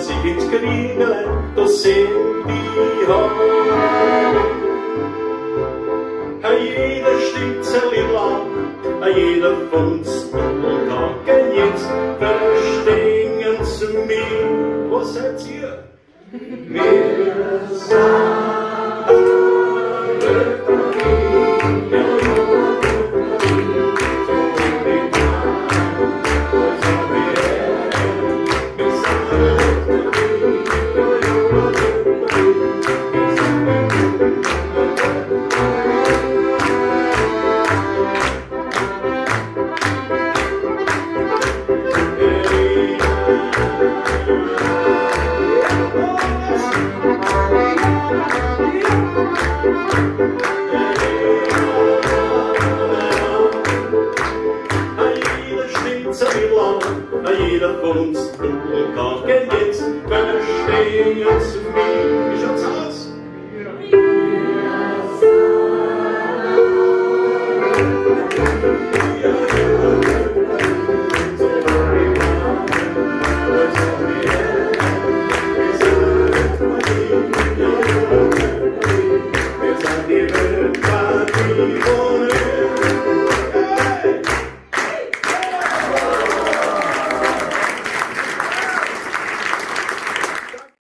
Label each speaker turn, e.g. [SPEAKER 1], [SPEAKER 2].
[SPEAKER 1] als ich ins Kriegele, da sind die Haare. Jeder Stitzel lang, jeder Funz Tagen jetzt verstehen sie mich. Was seid ihr? Wir sind jeder von uns kann jetzt verstehen zu mir.